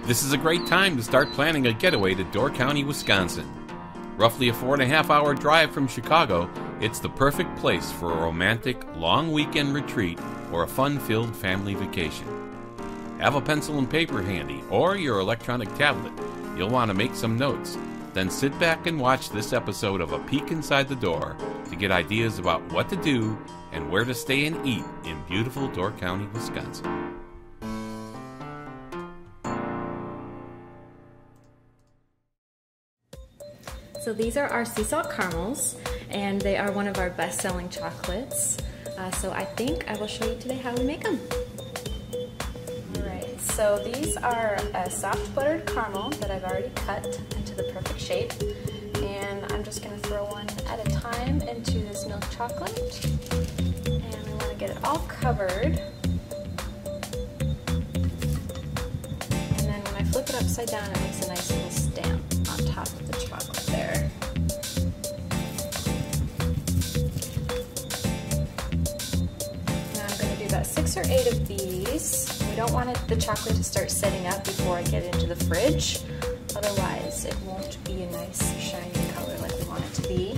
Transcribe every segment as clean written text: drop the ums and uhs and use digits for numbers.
This is a great time to start planning a getaway to Door County, Wisconsin. Roughly a 4.5-hour drive from Chicago, it's the perfect place for a romantic, long weekend retreat or a fun-filled family vacation. Have a pencil and paper handy or your electronic tablet. You'll want to make some notes. Then sit back and watch this episode of A Peek Inside the Door to get ideas about what to do and where to stay and eat in beautiful Door County, Wisconsin. So these are our sea salt caramels, and they are one of our best-selling chocolates. So I think I will show you today how we make them. Alright, so these are a soft buttered caramel that I've already cut into the perfect shape. And I'm just going to throw one at a time into this milk chocolate. And we want to get it all covered. And then when I flip it upside down, it makes a nice little stamp on top of the chocolate there. Now I'm going to do about 6 or 8 of these. We don't want the chocolate to start setting up before I get it into the fridge. Otherwise, it won't be a nice shiny color like we want it to be.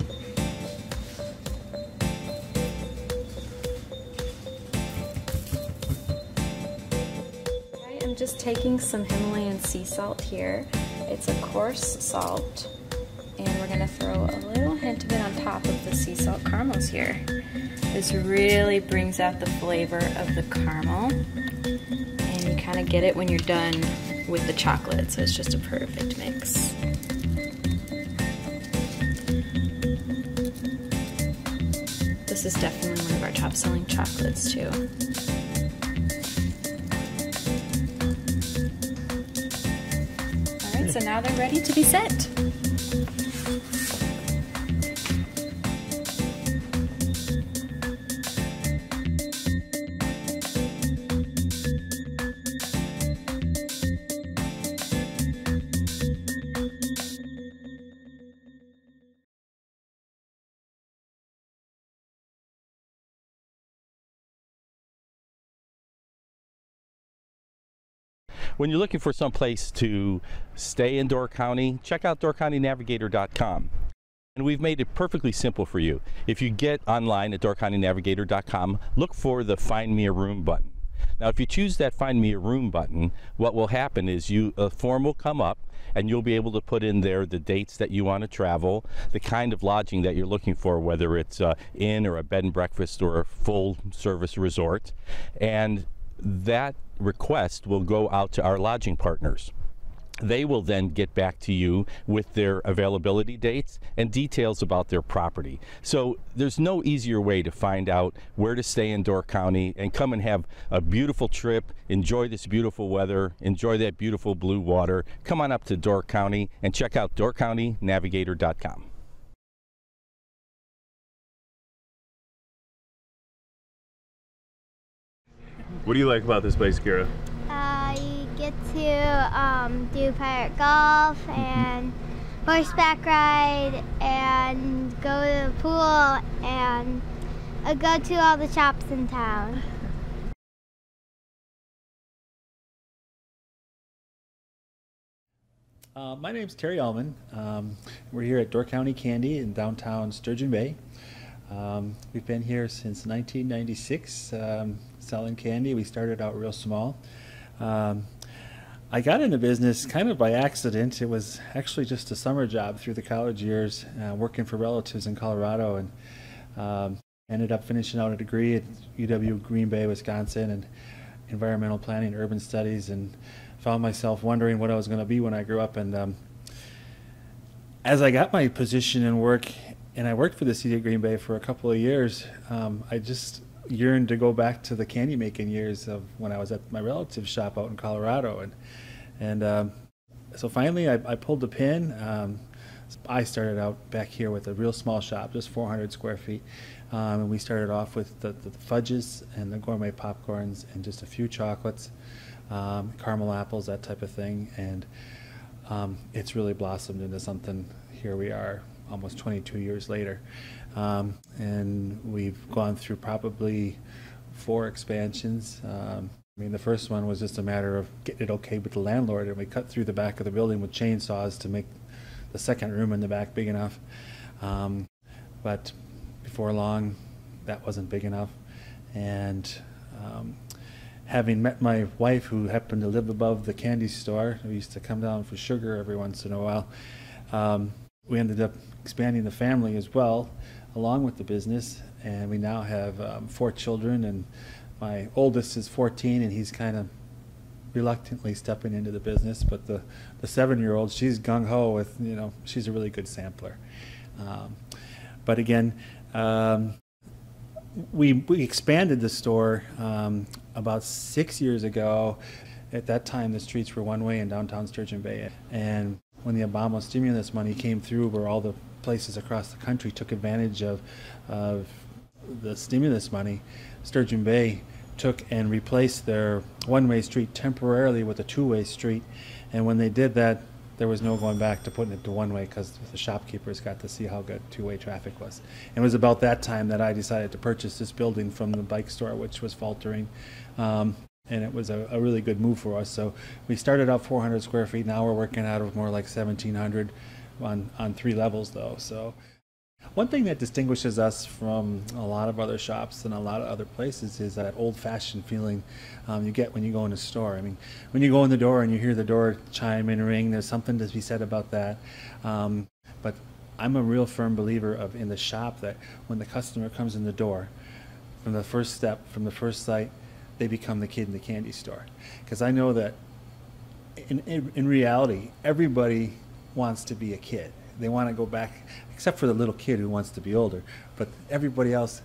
I'm just taking some Himalayan sea salt here. It's a coarse salt, and we're going to throw a little hint of it on top of the sea salt caramels here. This really brings out the flavor of the caramel, and you kind of get it when you're done with the chocolate, so it's just a perfect mix. This is definitely one of our top-selling chocolates too. Alright, so now they're ready to be set. When you're looking for some place to stay in Door County, check out doorcountynavigator.com. And we've made it perfectly simple for you. If you get online at doorcountynavigator.com, look for the Find Me a Room button. Now, if you choose that Find Me a Room button, what will happen is a form will come up, and you'll be able to put in there the dates that you want to travel, the kind of lodging that you're looking for, whether it's inn or a bed and breakfast or a full service resort. And that request will go out to our lodging partners. They will then get back to you with their availability dates and details about their property. So there's no easier way to find out where to stay in Door County and come and have a beautiful trip, enjoy this beautiful weather, enjoy that beautiful blue water. Come on up to Door County and check out doorcountynavigator.com. What do you like about this place, Kira? You get to do pirate golf and horseback ride and go to the pool and go to all the shops in town. My name's Terry Allman. We're here at Door County Candy in downtown Sturgeon Bay. We've been here since 1996 selling candy. We started out real small. I got into business kind of by accident. It was actually just a summer job through the college years, working for relatives in Colorado, and ended up finishing out a degree at UW Green Bay, Wisconsin, in environmental planning and urban studies, and found myself wondering what I was going to be when I grew up. And as I got my position in work, and I worked for the city of Green Bay for a couple of years, I just yearned to go back to the candy making years of when I was at my relative's shop out in Colorado. And so finally I pulled the pin. I started out back here with a real small shop, just 400 square feet. And we started off with the fudges and the gourmet popcorns and just a few chocolates, caramel apples, that type of thing. And it's really blossomed into something. Here we are almost 22 years later. And we've gone through probably 4 expansions. I mean, the first one was just a matter of getting it okay with the landlord, and we cut through the back of the building with chainsaws to make the second room in the back big enough. But before long, that wasn't big enough. And having met my wife, who happened to live above the candy store, we used to come down for sugar every once in a while, we ended up expanding the family as well, along with the business. And we now have 4 children, and my oldest is 14, and he's kind of reluctantly stepping into the business. But the 7-year-old, she's gung-ho with, she's a really good sampler. But again, we expanded the store about 6 years ago. At that time, the streets were one-way in downtown Sturgeon Bay. And when the Obama stimulus money came through, where all the places across the country took advantage of the stimulus money, Sturgeon Bay took and replaced their one-way street temporarily with a two-way street. And when they did that, there was no going back to putting it to one-way, because the shopkeepers got to see how good two-way traffic was. And it was about that time that I decided to purchase this building from the bike store, which was faltering. And it was a really good move for us. So we started out 400 square feet. Now we're working out of more like 1,700 on 3 levels, though. So one thing that distinguishes us from a lot of other shops and a lot of other places is that old-fashioned feeling you get when you go in a store. I mean, when you go in the door and you hear the door chime and ring, there's something to be said about that. But I'm a real firm believer in the shop, that when the customer comes in the door, from the first step, from the first sight, they become the kid in the candy store. Because I know that in reality, everybody wants to be a kid. They want to go back, except for the little kid who wants to be older, but everybody else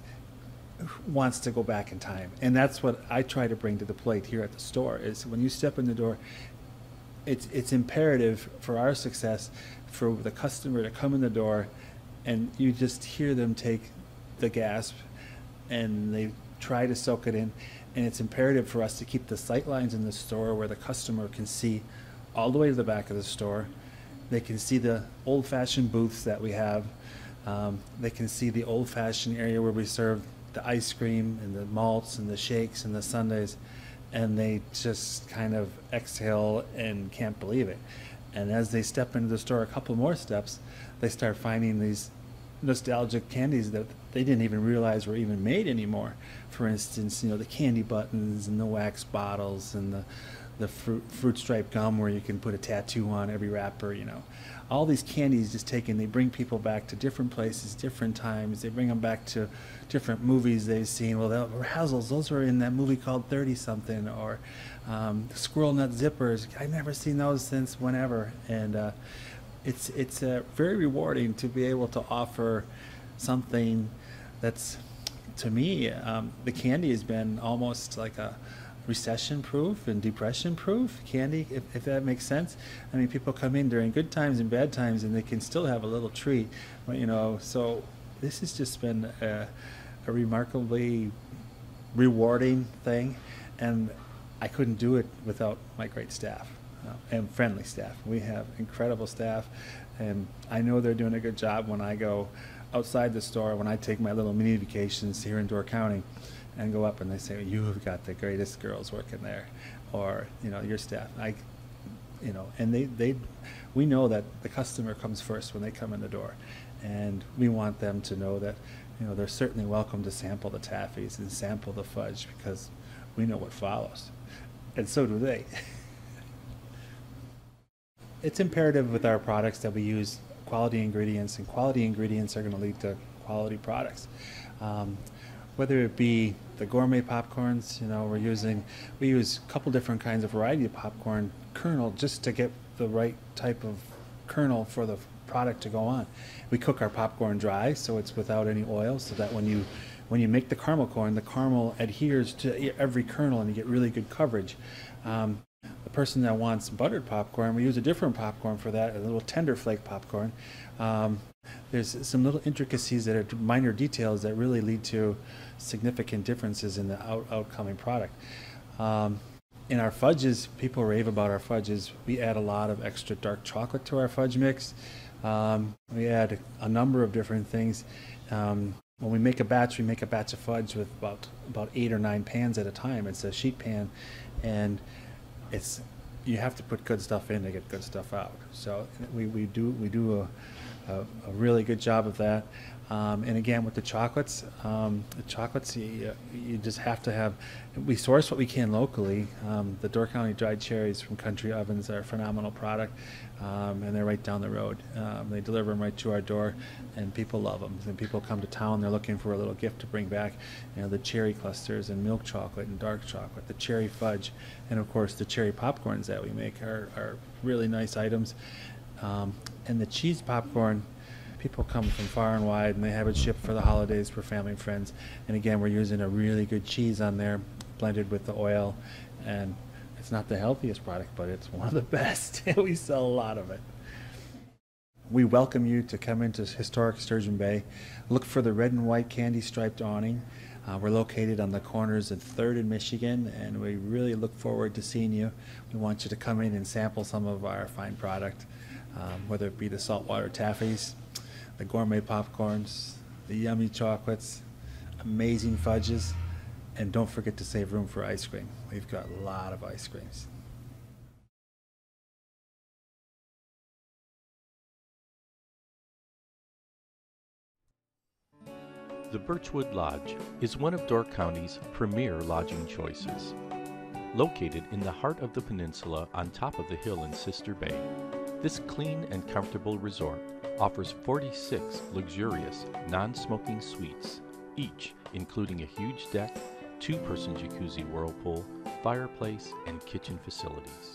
wants to go back in time. And that's what I try to bring to the plate here at the store, is when you step in the door, it's imperative for our success for the customer to come in the door and you just hear them take the gasp and they try to soak it in. And it's imperative for us to keep the sight lines in the store where the customer can see all the way to the back of the store. They can see the old-fashioned booths that we have. They can see the old-fashioned area where we serve the ice cream and the malts and the shakes and the sundaes, and they just kind of exhale and can't believe it. And as they step into the store a couple more steps, they start finding these nostalgic candies that they didn't even realize were even made anymore. For instance, the candy buttons and the wax bottles and the fruit stripe gum where you can put a tattoo on every wrapper. All these candies just they bring people back to different places, different times. They bring them back to different movies they've seen. Well, the Razzles, those were in that movie called 30-something, or Squirrel Nut Zippers. I've never seen those since whenever. And it's very rewarding to be able to offer something that's, to me, the candy has been almost like a recession-proof and depression-proof candy, if that makes sense. I mean, people come in during good times and bad times, and they can still have a little treat. So this has just been a remarkably rewarding thing, and I couldn't do it without my great staff and friendly staff. We have incredible staff, and I know they're doing a good job when I go outside the store, when I take my little mini vacations here in Door County, and go up and they say, "You have got the greatest girls working there," or your staff. And we know that the customer comes first when they come in the door, and we want them to know that they're certainly welcome to sample the taffies and sample the fudge, because we know what follows, and so do they. It's imperative with our products that we use quality ingredients, and quality ingredients are going to lead to quality products. Whether it be the gourmet popcorns, we use a couple different kinds of variety of popcorn kernel just to get the right type of kernel for the product to go on. We cook our popcorn dry, so it's without any oil, so that when you make the caramel corn, the caramel adheres to every kernel and you get really good coverage. The person that wants buttered popcorn, we use a different popcorn for that, a little tender flake popcorn. There's some little intricacies that are minor details that really lead to significant differences in the outcoming product. In our fudges, people rave about our fudges. We add a lot of extra dark chocolate to our fudge mix. We add a number of different things. When we make a batch of fudge with about 8 or 9 pans at a time. It's a sheet pan, and you have to put good stuff in to get good stuff out. So we do a really good job of that. And again, with the chocolates, you just have to have. We source what we can locally. The Door County dried cherries from Country Ovens are a phenomenal product, and they're right down the road. They deliver them right to our door, and people love them. And people come to town, they're looking for a little gift to bring back. You know, the cherry clusters and milk chocolate and dark chocolate, the cherry fudge, and of course the cherry popcorns that we make are really nice items. And the cheese popcorn, people come from far and wide, and they have it shipped for the holidays for family and friends. And again, we're using a really good cheese on there, blended with the oil. And it's not the healthiest product, but it's one of the best. We sell a lot of it. We welcome you to come into historic Sturgeon Bay. Look for the red and white candy striped awning. We're located on the corners of 3rd and Michigan, and we really look forward to seeing you. We want you to come in and sample some of our fine product, whether it be the saltwater taffies, the gourmet popcorns, the yummy chocolates, amazing fudges, and don't forget to save room for ice cream. We've got a lot of ice creams. The Birchwood Lodge is one of Door County's premier lodging choices. Located in the heart of the peninsula on top of the hill in Sister Bay, this clean and comfortable resort offers 46 luxurious, non-smoking suites, each including a huge deck, 2-person jacuzzi whirlpool, fireplace, and kitchen facilities.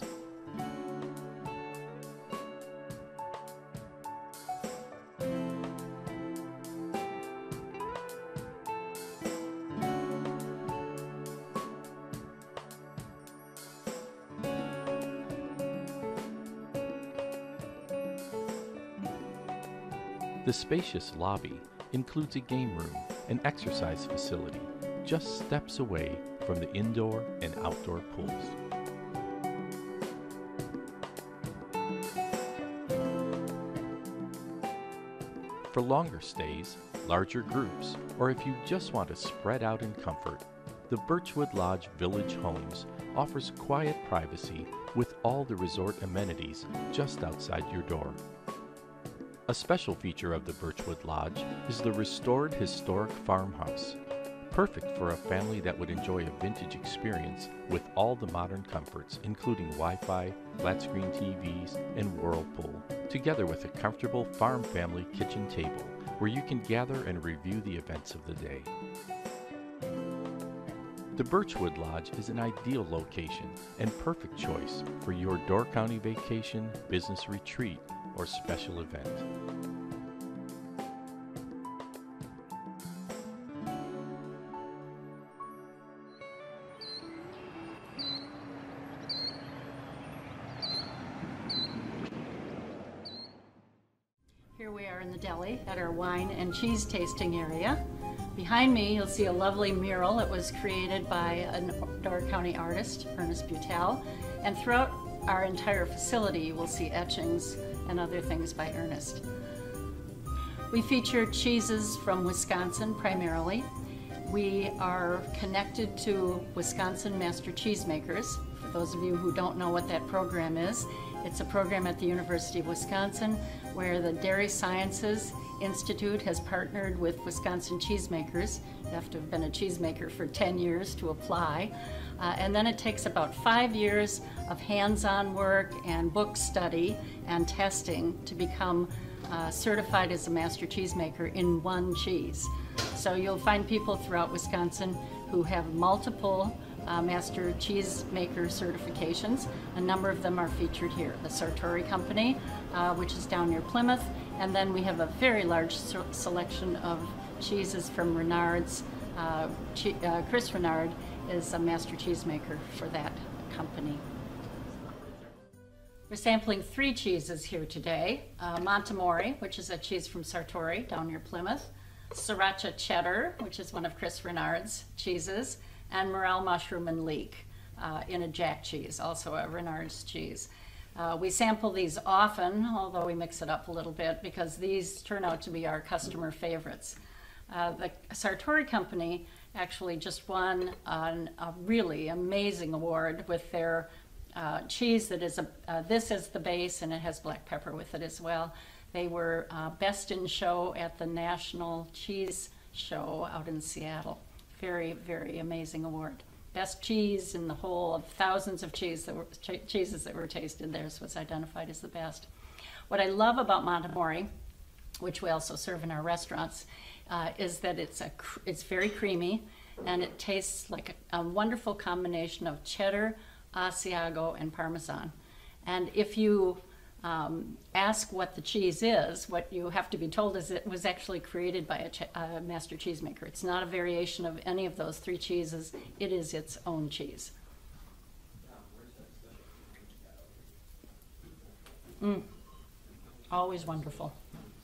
The spacious lobby includes a game room and exercise facility just steps away from the indoor and outdoor pools. For longer stays, larger groups, or if you just want to spread out in comfort, the Birchwood Lodge Village Homes offers quiet privacy with all the resort amenities just outside your door. A special feature of the Birchwood Lodge is the restored historic farmhouse, perfect for a family that would enjoy a vintage experience with all the modern comforts, including Wi-Fi, flat-screen TVs, and whirlpool, together with a comfortable farm family kitchen table where you can gather and review the events of the day. The Birchwood Lodge is an ideal location and perfect choice for your Door County vacation, business retreat, or special event. Here we are in the deli at our wine and cheese tasting area. Behind me you'll see a lovely mural that was created by a Door County artist, Ernest Butel, and throughout our entire facility you will see etchings and other things by Ernest. We feature cheeses from Wisconsin primarily. We are connected to Wisconsin Master Cheesemakers. For those of you who don't know what that program is, it's a program at the University of Wisconsin where the Dairy Sciences Institute has partnered with Wisconsin cheesemakers. You have to have been a cheesemaker for 10 years to apply. And then it takes about 5 years of hands-on work and book study and testing to become certified as a master cheesemaker in one cheese. So you'll find people throughout Wisconsin who have multiple master cheesemaker certifications. A number of them are featured here. The Sartori Company, which is down near Plymouth, and then we have a very large selection of cheeses from Renard's. Chris Renard is a master cheesemaker for that company. We're sampling 3 cheeses here today. Montemori, which is a cheese from Sartori down near Plymouth. Sriracha Cheddar, which is one of Chris Renard's cheeses. And Morel Mushroom and Leek in a jack cheese, also a Renard's cheese. We sample these often, although we mix it up a little bit because these turn out to be our customer favorites. The Sartori Company actually just won a really amazing award with their cheese that is this is the base, and it has black pepper with it as well. They were best in show at the National Cheese Show out in Seattle. Very, very amazing award. Best cheese in the whole of thousands of cheeses that were tasted. Theirs was identified as the best. What I love about Montemori, which we also serve in our restaurants, is that it's very creamy, and it tastes like a wonderful combination of cheddar, Asiago, and Parmesan. And if you ask what the cheese is, what you have to be told is it was actually created by a master cheesemaker. It's not a variation of any of those three cheeses. It is its own cheese. Always wonderful.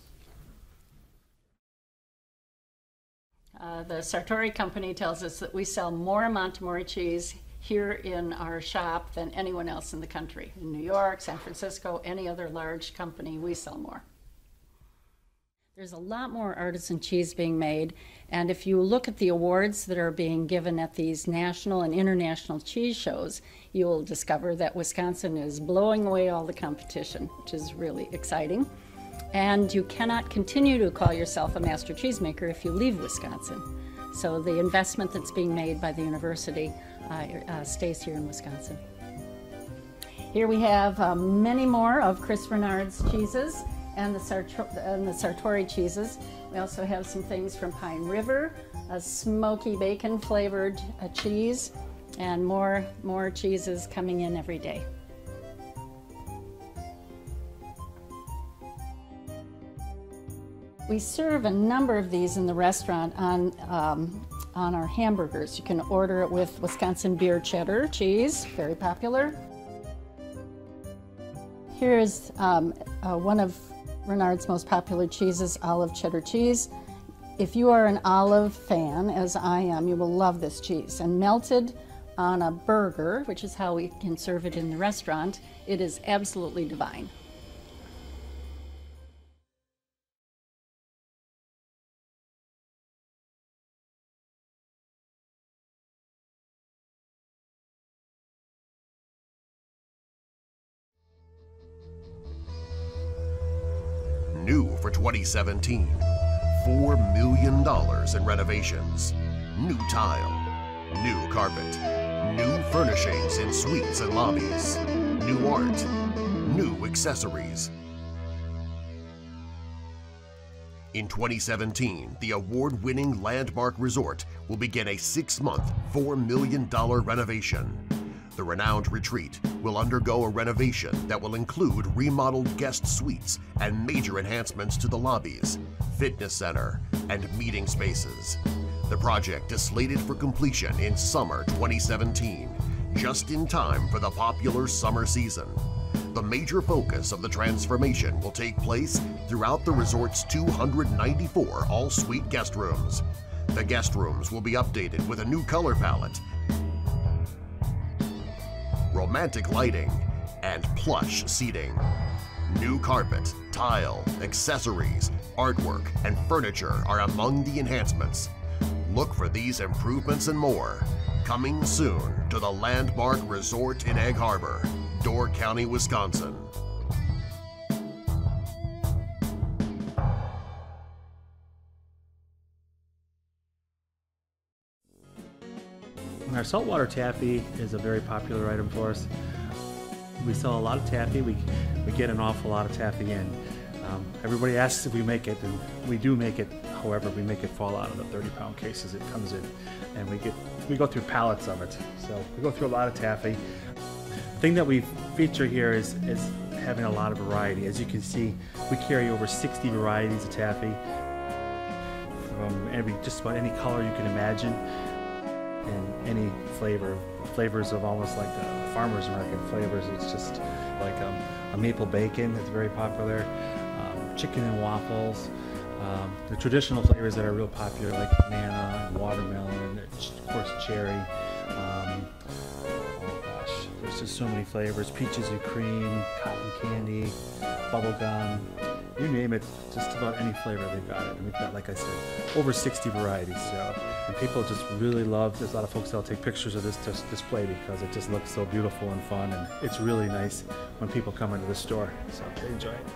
The Sartori Company tells us that we sell more Montemori cheese here in our shop than anyone else in the country. In New York, San Francisco, any other large company, we sell more. There's a lot more artisan cheese being made, and if you look at the awards that are being given at these national and international cheese shows, you will discover that Wisconsin is blowing away all the competition, which is really exciting. And you cannot continue to call yourself a master cheesemaker if you leave Wisconsin. So the investment that's being made by the university stays here in Wisconsin. Here we have many more of Chris Renard's cheeses and the Sartori cheeses. We also have some things from Pine River, a smoky bacon flavored cheese, and more cheeses coming in every day. We serve a number of these in the restaurant on our hamburgers. You can order it with Wisconsin beer cheddar cheese, very popular. Here's one of Renard's most popular cheeses, olive cheddar cheese. If you are an olive fan, as I am, you will love this cheese. And melted on a burger, which is how we can serve it in the restaurant, it is absolutely divine. New for 2017, $4 million in renovations, new tile, new carpet, new furnishings in suites and lobbies, new art, new accessories. In 2017, the award-winning Landmark Resort will begin a 6-month, $4 million renovation. The renowned retreat will undergo a renovation that will include remodeled guest suites and major enhancements to the lobbies, fitness center, and meeting spaces. The project is slated for completion in summer 2017, just in time for the popular summer season. The major focus of the transformation will take place throughout the resort's 294 all-suite guest rooms. The guest rooms will be updated with a new color palette, romantic lighting, and plush seating. New carpet, tile, accessories, artwork, and furniture are among the enhancements. Look for these improvements and more coming soon to the Landmark Resort in Egg Harbor, Door County, Wisconsin. Our saltwater taffy is a very popular item for us. We sell a lot of taffy. We get an awful lot of taffy in. Everybody asks if we make it, and we do make it. However, we make it fall out of the 30-pound cases it comes in, and we go through pallets of it. So we go through a lot of taffy. The thing that we feature here is having a lot of variety. As you can see, we carry over 60 varieties of taffy from just about any color you can imagine, and any flavors of almost like the farmer's market flavors. It's just like a maple bacon that's very popular, chicken and waffles, the traditional flavors that are real popular like banana and watermelon, and of course cherry. Oh gosh, there's just so many flavors. Peaches and cream, cotton candy, bubble gum. You name it, just about any flavor they've got it. And we've got, like I said, over 60 varieties. So, and people just really love, there's a lot of folks that'll take pictures of this display because it just looks so beautiful and fun, and it's really nice when people come into the store. So they enjoy it.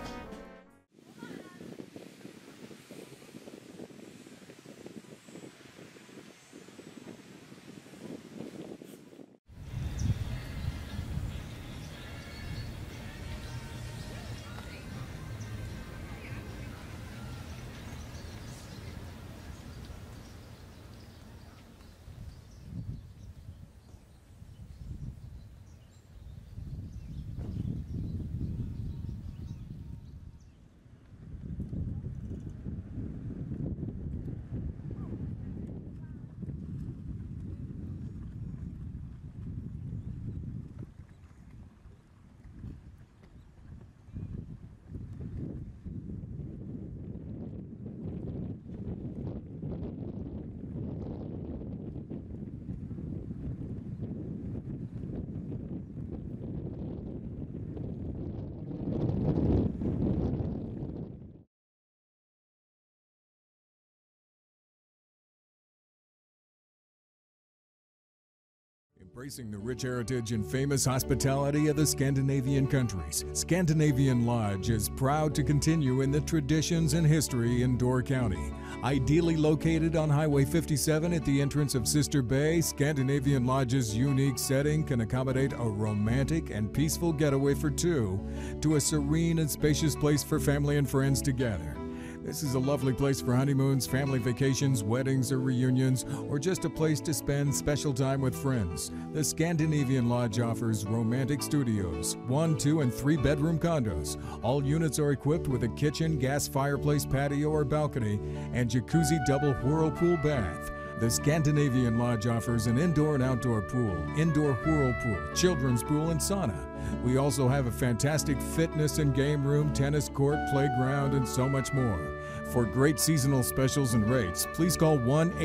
Embracing the rich heritage and famous hospitality of the Scandinavian countries, Scandinavian Lodge is proud to continue in the traditions and history in Door County. Ideally located on Highway 57 at the entrance of Sister Bay, Scandinavian Lodge's unique setting can accommodate a romantic and peaceful getaway for two to a serene and spacious place for family and friends to gather. This is a lovely place for honeymoons, family vacations, weddings or reunions, or just a place to spend special time with friends. The Scandinavian Lodge offers romantic studios, 1, 2, and 3 bedroom condos. All units are equipped with a kitchen, gas fireplace, patio or balcony, and jacuzzi double whirlpool bath. The Scandinavian Lodge offers an indoor and outdoor pool, indoor whirlpool, children's pool, and sauna. We also have a fantastic fitness and game room, tennis court, playground, and so much more. For great seasonal specials and rates, please call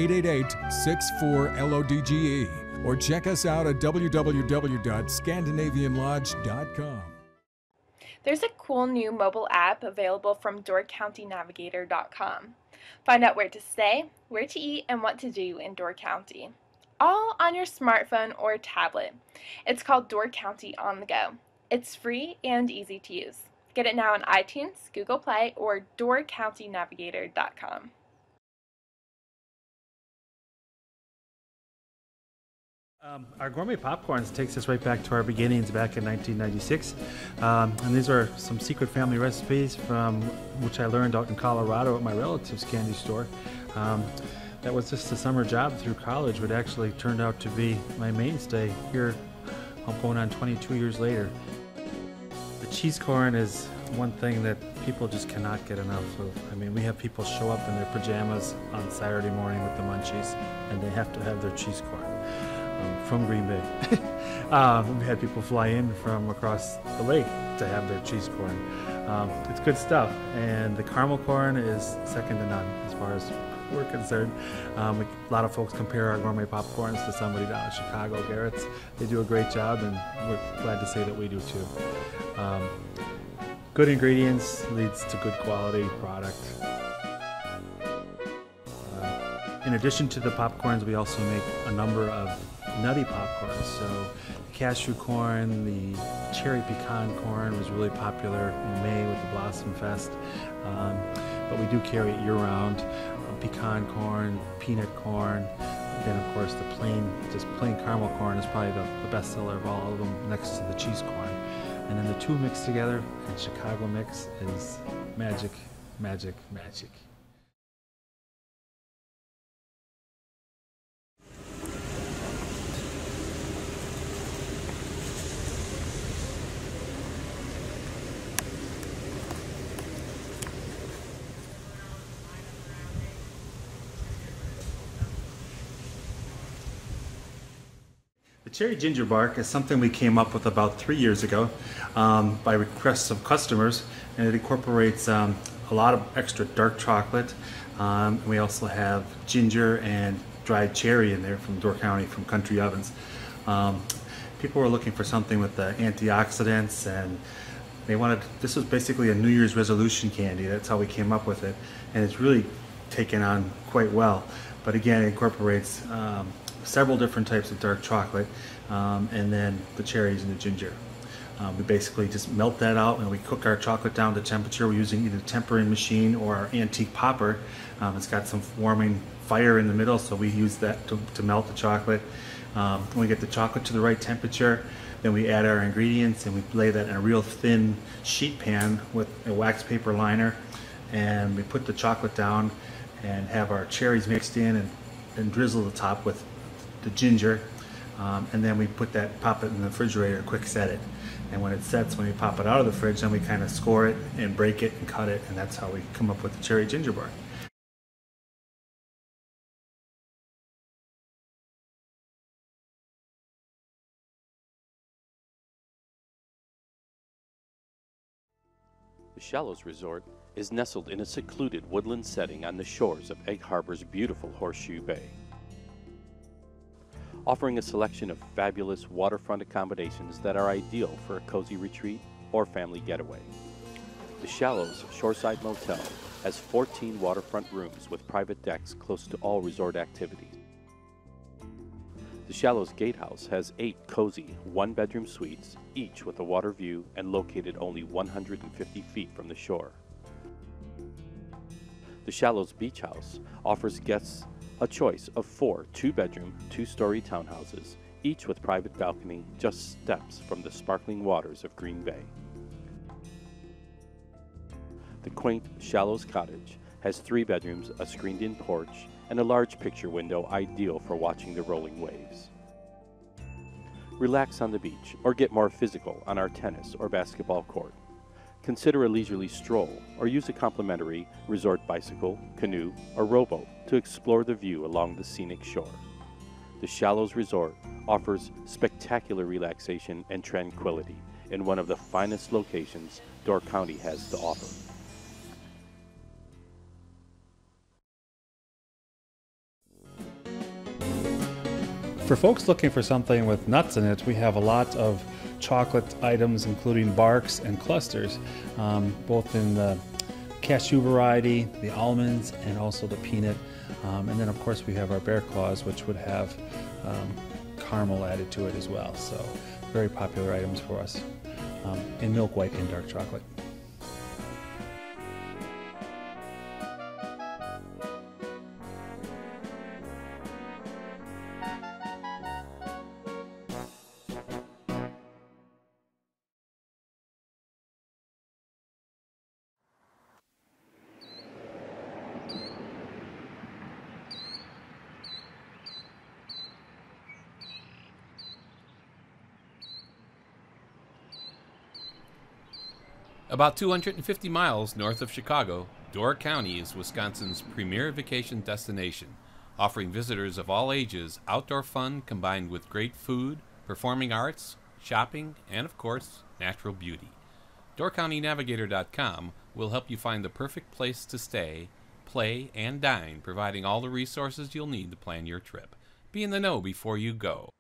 1-888-64-LODGE or check us out at www.scandinavianlodge.com. There's a cool new mobile app available from DoorCountyNavigator.com. Find out where to stay, where to eat, and what to do in Door County, all on your smartphone or tablet. It's called Door County On the Go. It's free and easy to use. Get it now on iTunes, Google Play, or DoorCountyNavigator.com. Our gourmet popcorns takes us right back to our beginnings back in 1996. And these are some secret family recipes from which I learned out in Colorado at my relative's candy store. That was just a summer job through college, but actually turned out to be my mainstay here. I'm going on 22 years later. The cheese corn is one thing that people just cannot get enough of. I mean, we have people show up in their pajamas on Saturday morning with the munchies, and they have to have their cheese corn from Green Bay. We had people fly in from across the lake to have their cheese corn. It's good stuff, and the caramel corn is second to none as far as we're concerned. A lot of folks compare our gourmet popcorns to somebody down in Chicago, Garrett's. They do a great job, and we're glad to say that we do too. Good ingredients leads to good quality product. In addition to the popcorns, we also make a number of nutty popcorns. So the cashew corn, the cherry pecan corn was really popular in May with the Blossom Fest. But we do carry it year-round. Pecan corn, peanut corn, then of course the plain caramel corn is probably the best seller of all of them, next to the cheese corn. And then the two mixed together, and Chicago mix is magic, magic, magic. The cherry ginger bark is something we came up with about 3 years ago by requests of customers, and it incorporates a lot of extra dark chocolate. We also have ginger and dried cherry in there from Door County, from Country Ovens. People were looking for something with the antioxidants and This was basically a New Year's resolution candy. That's how we came up with it, and it's really taken on quite well. But again, it incorporates several different types of dark chocolate, and then the cherries and the ginger. We basically just melt that out, and we cook our chocolate down to temperature. We're using either tempering machine or our antique popper. It's got some warming fire in the middle, so we use that to melt the chocolate. When we get the chocolate to the right temperature, then we add our ingredients, and we lay that in a real thin sheet pan with a wax paper liner, and we put the chocolate down and have our cherries mixed in and drizzle the top with the ginger, and then we pop it in the refrigerator, quick set it. And when it sets, when we pop it out of the fridge, then we kind of score it and break it and cut it, and that's how we come up with the cherry ginger bar. The Shallows Resort is nestled in a secluded woodland setting on the shores of Egg Harbor's beautiful Horseshoe Bay, offering a selection of fabulous waterfront accommodations that are ideal for a cozy retreat or family getaway. The Shallows Shoreside Motel has 14 waterfront rooms with private decks close to all resort activities. The Shallows Gatehouse has 8 cozy, one-bedroom suites, each with a water view and located only 150 feet from the shore. The Shallows Beach House offers guests a choice of 4 two-bedroom, two-story townhouses, each with private balcony just steps from the sparkling waters of Green Bay. The quaint Shallows Cottage has 3 bedrooms, a screened-in porch, and a large picture window ideal for watching the rolling waves. Relax on the beach or get more physical on our tennis or basketball court. Consider a leisurely stroll or use a complimentary resort bicycle, canoe, or rowboat to explore the view along the scenic shore. The Shallows Resort offers spectacular relaxation and tranquility in one of the finest locations Door County has to offer. For folks looking for something with nuts in it, we have a lot of chocolate items, including barks and clusters, both in the cashew variety, the almonds, and also the peanut. And then, of course, we have our bear claws, which would have caramel added to it as well. So, very popular items for us in milk white and dark chocolate. About 250 miles north of Chicago, Door County is Wisconsin's premier vacation destination, offering visitors of all ages outdoor fun combined with great food, performing arts, shopping, and of course, natural beauty. DoorCountyNavigator.com will help you find the perfect place to stay, play, and dine, providing all the resources you'll need to plan your trip. Be in the know before you go.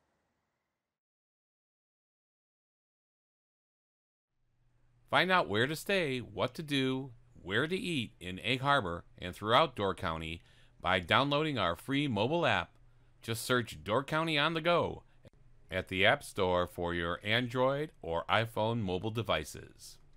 Find out where to stay, what to do, where to eat in Egg Harbor and throughout Door County by downloading our free mobile app. Just search Door County on the go at the App Store for your Android or iPhone mobile devices.